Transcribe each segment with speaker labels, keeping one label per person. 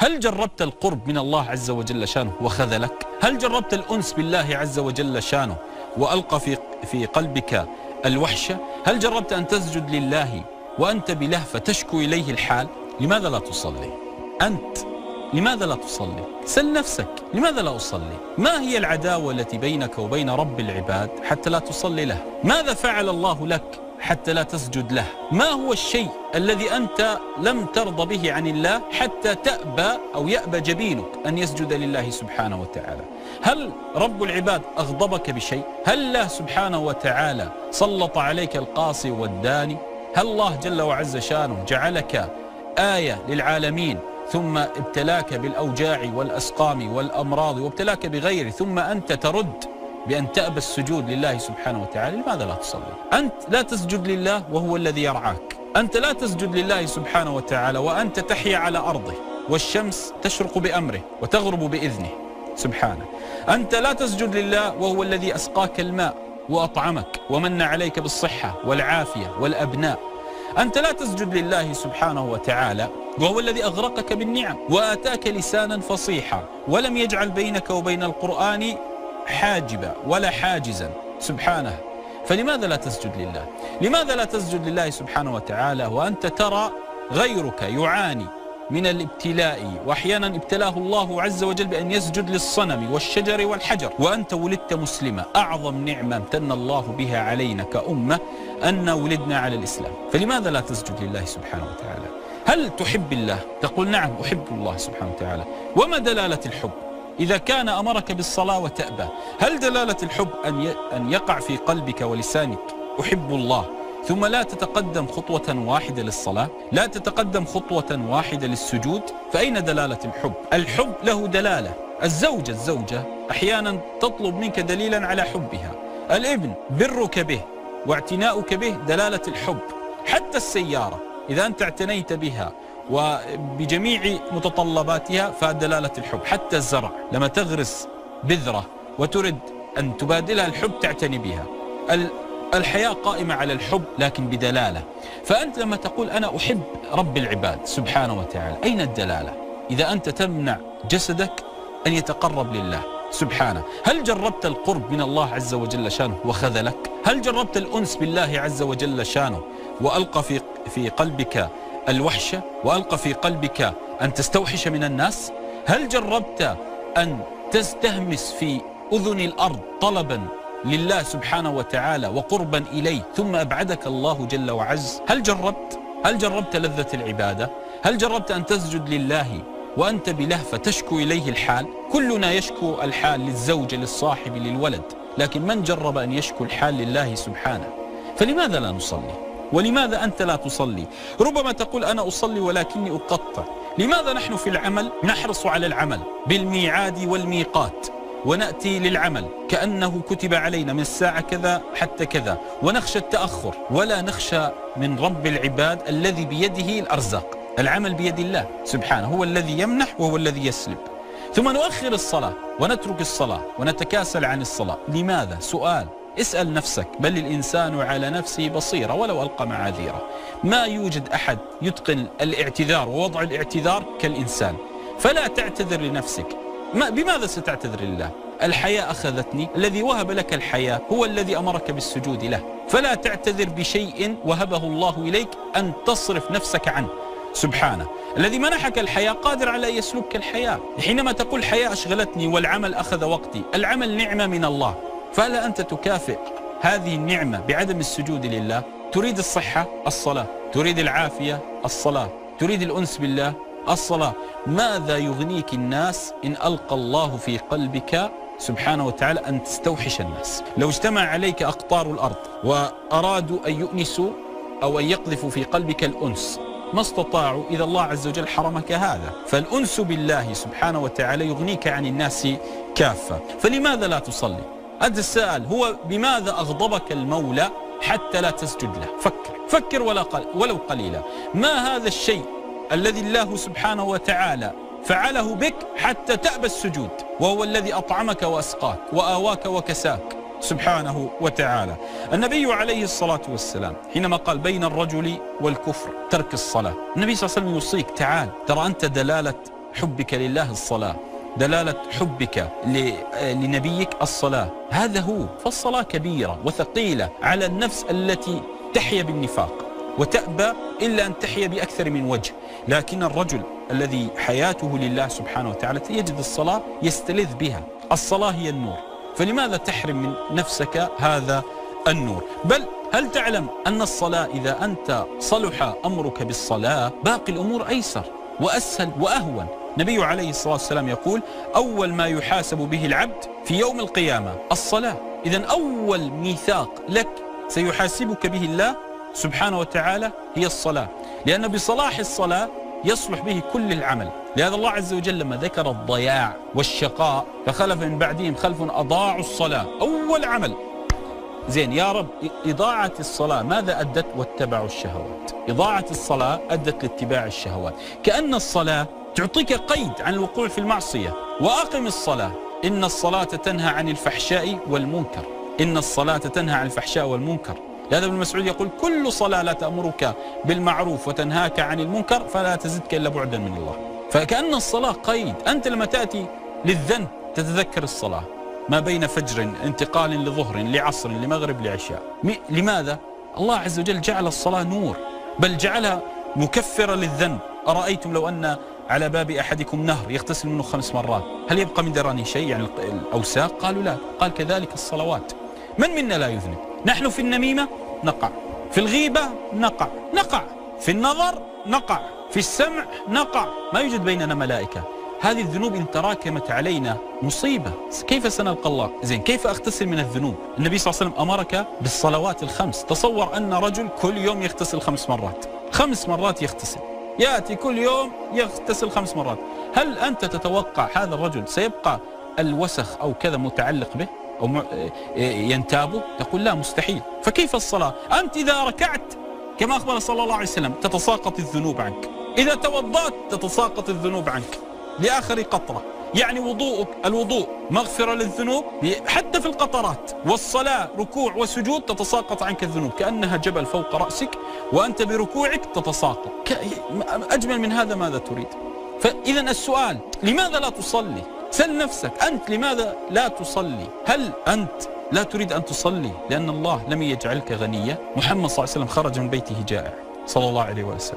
Speaker 1: هل جربت القرب من الله عز وجل شانه وخذلك؟ هل جربت الأنس بالله عز وجل شانه وألقى في قلبك الوحشة؟ هل جربت أن تسجد لله وأنت بلهفة تشكو إليه الحال؟ لماذا لا تصلي؟ أنت لماذا لا تصلي؟ سل نفسك، لماذا لا أصلي؟ ما هي العداوة التي بينك وبين رب العباد حتى لا تصلي له؟ ماذا فعل الله لك حتى لا تسجد له؟ ما هو الشيء الذي أنت لم ترضى به عن الله حتى تأبى أو يأبى جبينك أن يسجد لله سبحانه وتعالى؟ هل رب العباد أغضبك بشيء؟ هل الله سبحانه وتعالى سلط عليك القاصي والداني؟ هل الله جل وعز شانه جعلك آية للعالمين ثم ابتلاك بالأوجاع والأسقام والأمراض وابتلاك بغيره ثم أنت ترد بأن تأبى السجود لله سبحانه وتعالى؟ لماذا لا تصلي؟ أنت لا تسجد لله وهو الذي يرعاك، أنت لا تسجد لله سبحانه وتعالى وأنت تحيا على أرضه والشمس تشرق بأمره وتغرب بإذنه سبحانه، أنت لا تسجد لله وهو الذي أسقاك الماء وأطعمك ومن عليك بالصحة والعافية والأبناء، أنت لا تسجد لله سبحانه وتعالى وهو الذي أغرقك بالنعم وآتاك لسانا فصيحا ولم يجعل بينك وبين القرآن حاجبا ولا حاجزا سبحانه، فلماذا لا تسجد لله؟ لماذا لا تسجد لله سبحانه وتعالى وأنت ترى غيرك يعاني من الابتلاء وأحيانا ابتلاه الله عز وجل بأن يسجد للصنم والشجر والحجر وأنت ولدت مسلمة؟ أعظم نعمة امتن الله بها علينا كأمة أن ولدنا على الإسلام، فلماذا لا تسجد لله سبحانه وتعالى؟ هل تحب الله؟ تقول نعم أحب الله سبحانه وتعالى. وما دلالة الحب إذا كان أمرك بالصلاة وتأبى؟ هل دلالة الحب أن يقع في قلبك ولسانك أحب الله ثم لا تتقدم خطوة واحدة للصلاة، لا تتقدم خطوة واحدة للسجود؟ فأين دلالة الحب؟ الحب له دلالة. الزوجة أحيانا تطلب منك دليلا على حبها، الابن برك به واعتناؤك به دلالة الحب، حتى السيارة إذا أنت اعتنيت بها وبجميع متطلباتها فدلالة الحب، حتى الزرع لما تغرس بذرة وترد أن تبادلها الحب تعتني بها. الحياة قائمة على الحب لكن بدلالة. فأنت لما تقول أنا أحب رب العباد سبحانه وتعالى، أين الدلالة؟ إذا أنت تمنع جسدك أن يتقرب لله سبحانه. هل جربت القرب من الله عز وجل شانه وخذلك؟ هل جربت الأنس بالله عز وجل شانه وألقى في قلبك الوحشة وألقى في قلبك أن تستوحش من الناس؟ هل جربت أن تستهمس في أذن الأرض طلبا لله سبحانه وتعالى وقربا إليه ثم أبعدك الله جل وعز؟ هل جربت لذة العبادة؟ هل جربت أن تسجد لله وأنت بلهفة تشكو إليه الحال؟ كلنا يشكو الحال للزوج للصاحب للولد، لكن من جرب أن يشكو الحال لله سبحانه؟ فلماذا لا نصلي؟ ولماذا أنت لا تصلي؟ ربما تقول أنا أصلي ولكني أقطع. لماذا نحن في العمل نحرص على العمل بالميعاد والميقات ونأتي للعمل كأنه كتب علينا من الساعة كذا حتى كذا ونخشى التأخر ولا نخشى من رب العباد الذي بيده الأرزاق؟ العمل بيد الله سبحانه، هو الذي يمنح وهو الذي يسلب. ثم نؤخر الصلاة ونترك الصلاة ونتكاسل عن الصلاة. لماذا؟ سؤال، اسأل نفسك. بل الإنسان على نفسه بصيرة ولو ألقى معاذيره. ما يوجد أحد يتقن الاعتذار ووضع الاعتذار كالإنسان، فلا تعتذر لنفسك. بماذا ستعتذر لله؟ الحياة أخذتني، الذي وهب لك الحياة هو الذي أمرك بالسجود له، فلا تعتذر بشيء وهبه الله إليك أن تصرف نفسك عنه سبحانه. الذي منحك الحياة قادر على أن يسلبك الحياة. حينما تقول الحياة أشغلتني والعمل أخذ وقتي، العمل نعمة من الله، فهل أنت تكافئ هذه النعمة بعدم السجود لله؟ تريد الصحة؟ الصلاة. تريد العافية؟ الصلاة. تريد الأنس بالله؟ الصلاة. ماذا يغنيك الناس إن ألقى الله في قلبك سبحانه وتعالى أن تستوحش الناس؟ لو اجتمع عليك أقطار الأرض وأرادوا أن يؤنسوا أو أن يقذفوا في قلبك الأنس ما استطاعوا إذا الله عز وجل حرمك هذا. فالأنس بالله سبحانه وتعالى يغنيك عن الناس كافة. فلماذا لا تصلي؟ أنت السائل هو بماذا أغضبك المولى حتى لا تسجد له؟ فكر ولو قليلا. ما هذا الشيء الذي الله سبحانه وتعالى فعله بك حتى تأبى السجود، وهو الذي أطعمك وأسقاك وآواك وكساك سبحانه وتعالى. النبي عليه الصلاة والسلام حينما قال بين الرجل والكفر ترك الصلاة، النبي صلى الله عليه وسلم يوصيك تعال، ترى أنت دلالة حبك لله الصلاة، دلالة حبك لنبيك الصلاة، هذا هو. فالصلاة كبيرة وثقيلة على النفس التي تحيا بالنفاق وتأبى إلا أن تحيا بأكثر من وجه. لكن الرجل الذي حياته لله سبحانه وتعالى يجد الصلاة يستلذ بها. الصلاة هي النور، فلماذا تحرم من نفسك هذا النور؟ بل هل تعلم أن الصلاة إذا أنت صلح أمرك بالصلاة باقي الأمور أيسر وأسهل وأهون. النبي عليه الصلاة والسلام يقول: أول ما يحاسب به العبد في يوم القيامة الصلاة. إذن أول ميثاق لك سيحاسبك به الله سبحانه وتعالى هي الصلاة، لأن بصلاح الصلاة يصلح به كل العمل. لهذا الله عز وجل لما ذكر الضياع والشقاء فخلف من بعدهم خلف أضاعوا الصلاة، أول عمل زين يا رب إضاعة الصلاة ماذا أدت؟ واتبعوا الشهوات. إضاعة الصلاة أدت لاتباع الشهوات، كأن الصلاة تعطيك قيد عن الوقوع في المعصية. وأقم الصلاة إن الصلاة تنهى عن الفحشاء والمنكر، إن الصلاة تنهى عن الفحشاء والمنكر. لهذا ابن مسعود يقول: كل صلاة لا تأمرك بالمعروف وتنهاك عن المنكر فلا تزدك إلا بعدا من الله. فكأن الصلاة قيد. أنت لما تأتي للذنب تتذكر الصلاة ما بين فجر انتقال لظهر لعصر لمغرب لعشاء. لماذا؟ الله عز وجل جعل الصلاة نور، بل جعلها مكفرة للذنب. أرأيتم لو أن على باب أحدكم نهر يغتسل منه 5 مرات هل يبقى من درانه شيء يعني الأوساخ؟ قالوا لا. قال كذلك الصلوات. من منا لا يذنب؟ نحن في النميمة نقع، في الغيبة نقع، في النظر نقع، في السمع نقع، ما يوجد بيننا ملائكة. هذه الذنوب إن تراكمت علينا مصيبة. كيف سنلقى الله؟ زين كيف أغتسل من الذنوب؟ النبي صلى الله عليه وسلم أمرك بالصلوات ال5. تصور أن رجل كل يوم يغتسل 5 مرات، 5 مرات يغتسل، يأتي كل يوم يغتسل 5 مرات. هل أنت تتوقع هذا الرجل سيبقى الوسخ أو كذا متعلق به أو ينتابه؟ تقول لا، مستحيل. فكيف الصلاة؟ أنت إذا ركعت كما أخبر صلى الله عليه وسلم تتساقط الذنوب عنك، إذا توضأت تتساقط الذنوب عنك لآخر قطرة. يعني وضوءك، الوضوء مغفرة للذنوب حتى في القطرات، والصلاة ركوع وسجود تتساقط عنك الذنوب كأنها جبل فوق رأسك وأنت بركوعك تتساقط. أجمل من هذا ماذا تريد؟ فإذا السؤال: لماذا لا تصلي؟ سل نفسك أنت، لماذا لا تصلي؟ هل أنت لا تريد أن تصلي لأن الله لم يجعلك غنية؟ محمد صلى الله عليه وسلم خرج من بيته جائع صلى الله عليه وسلم.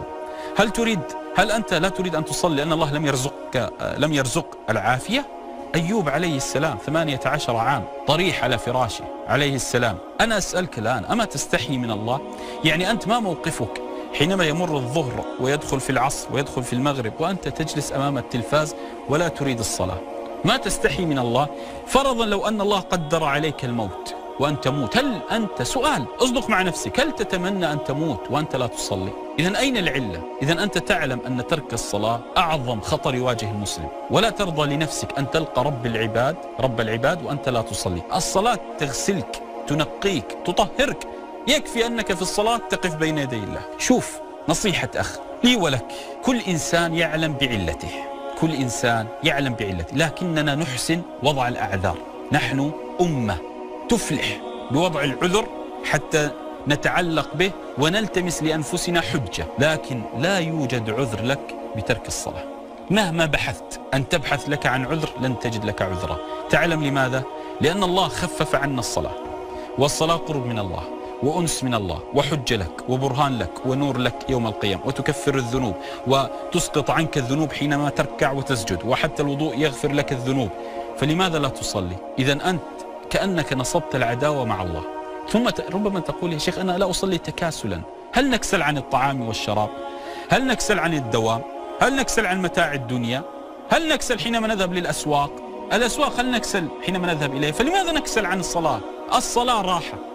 Speaker 1: هل أنت لا تريد أن تصلي لأن الله لم يرزق العافية؟ أيوب عليه السلام 18 عام طريح على فراشه عليه السلام. أنا أسألك الآن: أما تستحي من الله؟ يعني أنت ما موقفك حينما يمر الظهر ويدخل في العصر ويدخل في المغرب وأنت تجلس أمام التلفاز ولا تريد الصلاة؟ ما تستحي من الله؟ فرضا لو أن الله قدر عليك الموت وأن تموت، هل أنت، سؤال أصدق مع نفسك، هل تتمنى أن تموت وأنت لا تصلي؟ إذن أين العلة؟ إذن أنت تعلم أن ترك الصلاة أعظم خطر يواجه المسلم، ولا ترضى لنفسك أن تلقى رب العباد وأنت لا تصلي. الصلاة تغسلك، تنقيك، تطهرك. يكفي أنك في الصلاة تقف بين يدي الله. شوف، نصيحة أخ لي ولك: كل إنسان يعلم بعلته، كل إنسان يعلم بعلته، لكننا نحسن وضع الأعذار. نحن أمة تفلح بوضع العذر حتى نتعلق به ونلتمس لأنفسنا حجة، لكن لا يوجد عذر لك بترك الصلاة. مهما بحثت أن تبحث لك عن عذر لن تجد لك عذرا. تعلم لماذا؟ لأن الله خفف عنا الصلاة، والصلاة قرب من الله وأنس من الله وحجة لك وبرهان لك ونور لك يوم القيامة، وتكفر الذنوب وتسقط عنك الذنوب حينما تركع وتسجد، وحتى الوضوء يغفر لك الذنوب. فلماذا لا تصلي؟ إذن أنت كأنك نصبت العداوة مع الله. ثم ربما تقول: يا شيخ أنا لا أصلي تكاسلا. هل نكسل عن الطعام والشراب؟ هل نكسل عن الدوام؟ هل نكسل عن متاع الدنيا؟ هل نكسل حينما نذهب للأسواق؟ هل نكسل حينما نذهب إليه؟ فلماذا نكسل عن الصلاة؟ الصلاة راحة.